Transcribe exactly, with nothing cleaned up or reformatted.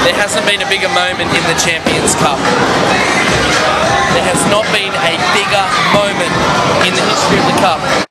There hasn't been a bigger moment in the Champions Cup. There has not been a bigger moment in the history of the Cup.